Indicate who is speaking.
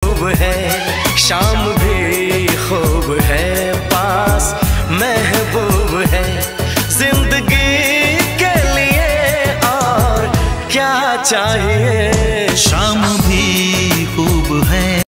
Speaker 1: महबूब है, शाम भी खूब है, पास महबूब है। जिंदगी के लिए और क्या चाहिए,
Speaker 2: शाम भी खूब है।